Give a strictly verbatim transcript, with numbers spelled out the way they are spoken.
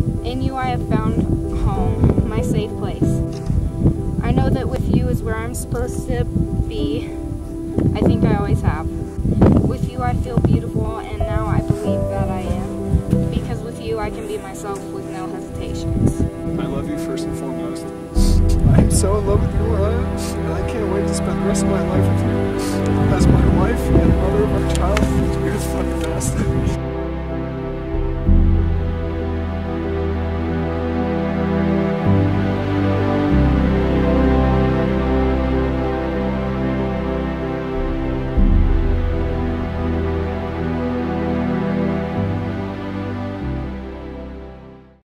In you I have found home, my safe place. I know that with you is where I'm supposed to be. I think I always have. With you I feel beautiful, and now I believe that I am. Because with you I can be myself with no hesitations. I love you first and foremost. I am so in love with you, Mariah, and I can't wait to spend the rest of my life with you. As my wife and mother of our child, you're the fucking best.